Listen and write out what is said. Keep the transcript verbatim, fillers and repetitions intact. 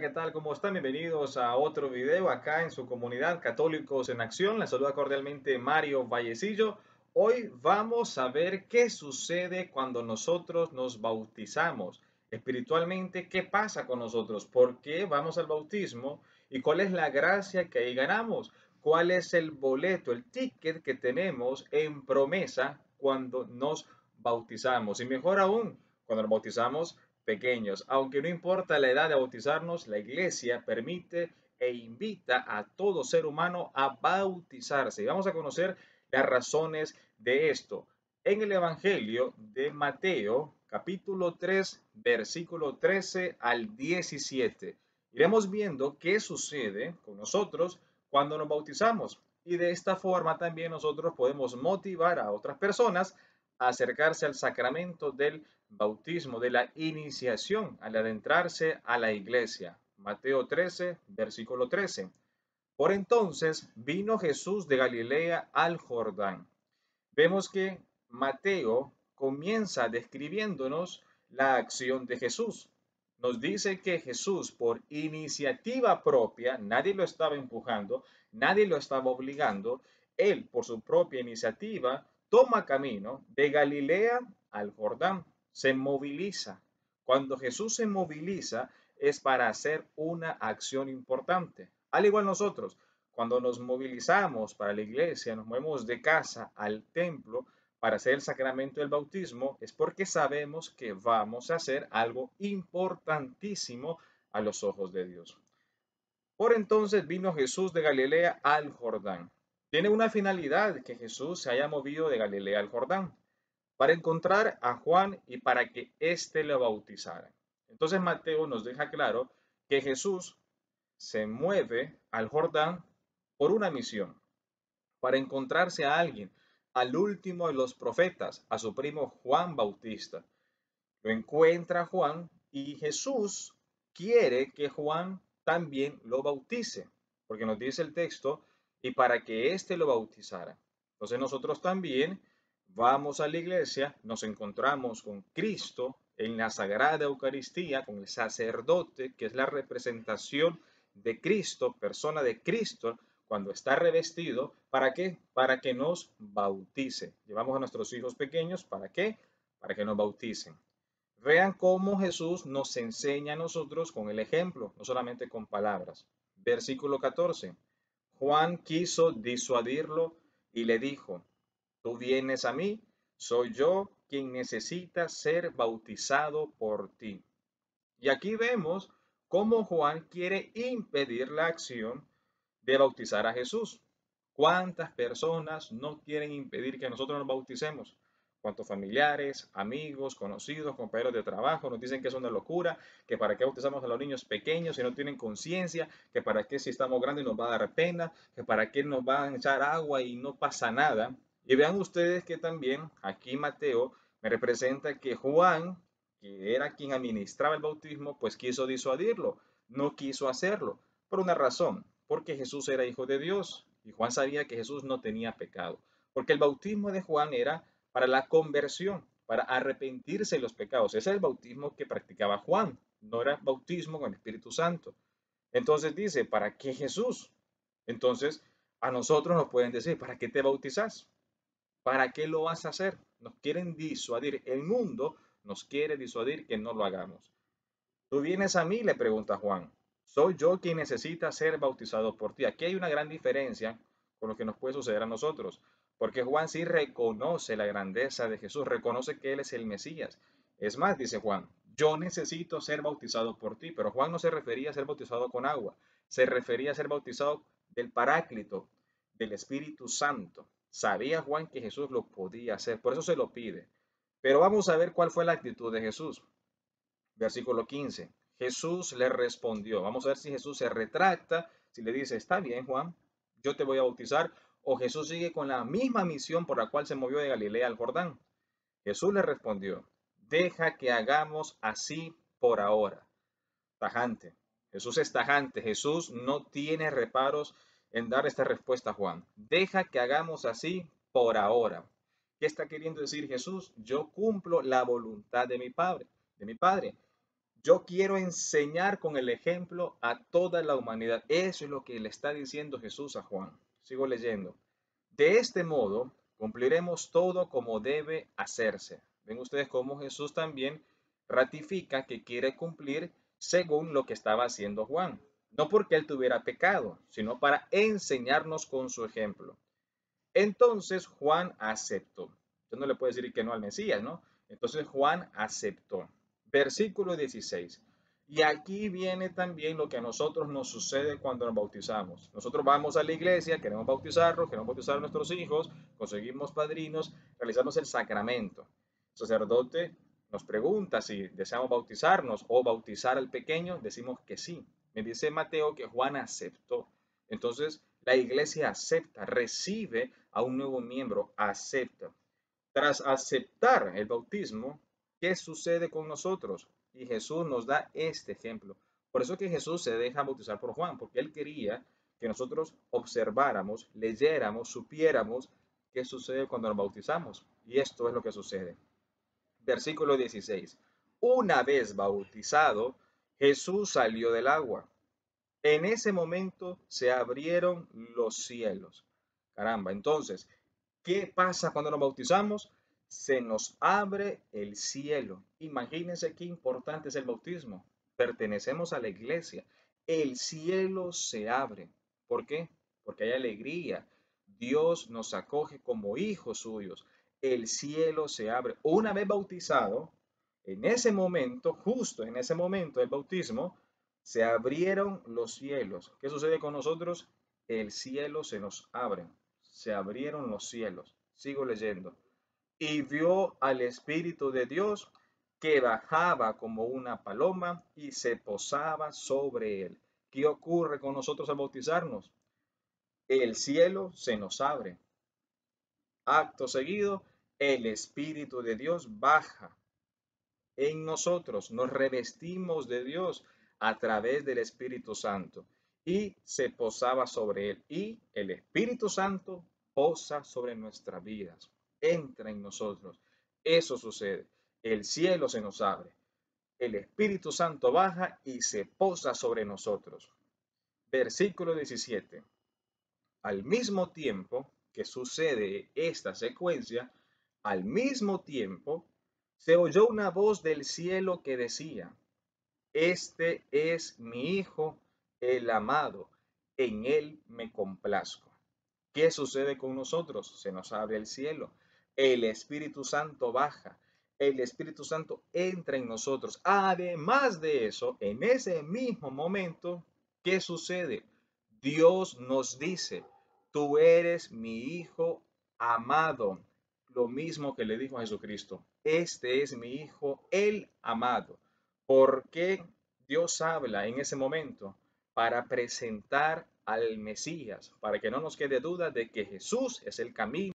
¿qué tal? ¿Cómo están? Bienvenidos a otro video acá en su comunidad Católicos en Acción. Les saluda cordialmente Mario Vallecillo. Hoy vamos a ver qué sucede cuando nosotros nos bautizamos. Espiritualmente, ¿qué pasa con nosotros? ¿Por qué vamos al bautismo? ¿Y cuál es la gracia que ahí ganamos? ¿Cuál es el boleto, el ticket que tenemos en promesa cuando nos bautizamos? Y mejor aún, cuando nos bautizamos pequeños. Aunque no importa la edad de bautizarnos, la iglesia permite e invita a todo ser humano a bautizarse. Y vamos a conocer las razones de esto. En el Evangelio de Mateo, capítulo tres, versículo trece al diecisiete, iremos viendo qué sucede con nosotros cuando nos bautizamos. Y de esta forma también nosotros podemos motivar a otras personas a acercarse al sacramento del bautismo, de la iniciación al adentrarse a la iglesia. Mateo trece, versículo trece. Por entonces vino Jesús de Galilea al Jordán. Vemos que Mateo comienza describiéndonos la acción de Jesús. Nos dice que Jesús, por iniciativa propia, nadie lo estaba empujando, nadie lo estaba obligando, él, por su propia iniciativa, toma camino de Galilea al Jordán, se moviliza. Cuando Jesús se moviliza es para hacer una acción importante. Al igual nosotros, cuando nos movilizamos para la iglesia, nos movemos de casa al templo para hacer el sacramento del bautismo, es porque sabemos que vamos a hacer algo importantísimo a los ojos de Dios. Por entonces vino Jesús de Galilea al Jordán. Tiene una finalidad que Jesús se haya movido de Galilea al Jordán, para encontrar a Juan y para que éste lo bautizara. Entonces Mateo nos deja claro que Jesús se mueve al Jordán por una misión, para encontrarse a alguien, al último de los profetas, a su primo Juan Bautista. Lo encuentra Juan y Jesús quiere que Juan también lo bautice, porque nos dice el texto, y para que éste lo bautizara. Entonces nosotros también vamos a la iglesia, nos encontramos con Cristo en la Sagrada Eucaristía, con el sacerdote, que es la representación de Cristo, persona de Cristo, cuando está revestido. ¿Para qué? Para que nos bautice. Llevamos a nuestros hijos pequeños, ¿para qué? Para que nos bauticen. Vean cómo Jesús nos enseña a nosotros con el ejemplo, no solamente con palabras. Versículo catorce. Juan quiso disuadirlo y le dijo, tú vienes a mí, soy yo quien necesita ser bautizado por ti. Y aquí vemos cómo Juan quiere impedir la acción de bautizar a Jesús. ¿Cuántas personas no quieren impedir que nosotros nos bauticemos? ¿Cuántos familiares, amigos, conocidos, compañeros de trabajo nos dicen que es una locura, que para qué bautizamos a los niños pequeños si no tienen conciencia, que para qué si estamos grandes nos va a dar pena, que para qué nos van a echar agua y no pasa nada? Y vean ustedes que también aquí Mateo me representa que Juan, que era quien administraba el bautismo, pues quiso disuadirlo, no quiso hacerlo, por una razón, porque Jesús era hijo de Dios y Juan sabía que Jesús no tenía pecado, porque el bautismo de Juan era para la conversión, para arrepentirse de los pecados. Ese es el bautismo que practicaba Juan, no era bautismo con el Espíritu Santo. Entonces dice, ¿para qué Jesús? Entonces a nosotros nos pueden decir, ¿para qué te bautizas? ¿Para qué lo vas a hacer? Nos quieren disuadir. El mundo nos quiere disuadir que no lo hagamos. Tú vienes a mí, le pregunta Juan. Soy yo quien necesita ser bautizado por ti. Aquí hay una gran diferencia con lo que nos puede suceder a nosotros. Porque Juan sí reconoce la grandeza de Jesús, reconoce que Él es el Mesías. Es más, dice Juan, yo necesito ser bautizado por ti. Pero Juan no se refería a ser bautizado con agua, se refería a ser bautizado del Paráclito, del Espíritu Santo. Sabía Juan que Jesús lo podía hacer, por eso se lo pide. Pero vamos a ver cuál fue la actitud de Jesús. Versículo quince. Jesús le respondió. Vamos a ver si Jesús se retracta, si le dice, está bien, Juan, yo te voy a bautizar, o Jesús sigue con la misma misión por la cual se movió de Galilea al Jordán. Jesús le respondió, deja que hagamos así por ahora. Tajante. Jesús es tajante. Jesús no tiene reparos en dar esta respuesta a Juan. Deja que hagamos así por ahora. ¿Qué está queriendo decir Jesús? Yo cumplo la voluntad de mi Padre, de mi Padre. Yo quiero enseñar con el ejemplo a toda la humanidad. Eso es lo que le está diciendo Jesús a Juan. Sigo leyendo. De este modo, cumpliremos todo como debe hacerse. Ven ustedes cómo Jesús también ratifica que quiere cumplir según lo que estaba haciendo Juan. No porque él tuviera pecado, sino para enseñarnos con su ejemplo. Entonces Juan aceptó. Usted no le puede decir que no al Mesías, ¿no? Entonces Juan aceptó. Versículo dieciséis. Y aquí viene también lo que a nosotros nos sucede cuando nos bautizamos. Nosotros vamos a la iglesia, queremos bautizarnos, queremos bautizar a nuestros hijos, conseguimos padrinos, realizamos el sacramento. El sacerdote nos pregunta si deseamos bautizarnos o bautizar al pequeño, decimos que sí. Me dice Mateo que Juan aceptó. Entonces, la iglesia acepta, recibe a un nuevo miembro, acepta. Tras aceptar el bautismo, ¿qué sucede con nosotros? Y Jesús nos da este ejemplo. Por eso que Jesús se deja bautizar por Juan, porque él quería que nosotros observáramos, leyéramos, supiéramos qué sucede cuando nos bautizamos. Y esto es lo que sucede. Versículo dieciséis. Una vez bautizado, Jesús salió del agua. En ese momento se abrieron los cielos. Caramba, entonces, ¿qué pasa cuando nos bautizamos? Se nos abre el cielo. Imagínense qué importante es el bautismo. Pertenecemos a la iglesia. El cielo se abre. ¿Por qué? Porque hay alegría. Dios nos acoge como hijos suyos. El cielo se abre. Una vez bautizado, en ese momento, justo en ese momento del bautismo, se abrieron los cielos. ¿Qué sucede con nosotros? El cielo se nos abre. Se abrieron los cielos. Sigo leyendo. Y vio al Espíritu de Dios que bajaba como una paloma y se posaba sobre él. ¿Qué ocurre con nosotros al bautizarnos? El cielo se nos abre. Acto seguido, el Espíritu de Dios baja en nosotros, nos revestimos de Dios a través del Espíritu Santo y se posaba sobre él. Y el Espíritu Santo posa sobre nuestras vidas, entra en nosotros. Eso sucede. El cielo se nos abre. El Espíritu Santo baja y se posa sobre nosotros. Versículo diecisiete. Al mismo tiempo que sucede esta secuencia, al mismo tiempo se oyó una voz del cielo que decía: Este es mi Hijo, el amado, en él me complazco. ¿Qué sucede con nosotros? Se nos abre el cielo, el Espíritu Santo baja, el Espíritu Santo entra en nosotros. Además de eso, en ese mismo momento, ¿qué sucede? Dios nos dice: tú eres mi Hijo amado. Lo mismo que le dijo a Jesucristo: este es mi Hijo, el amado. ¿Por qué Dios habla en ese momento? Para presentar al Mesías, para que no nos quede duda de que Jesús es el camino.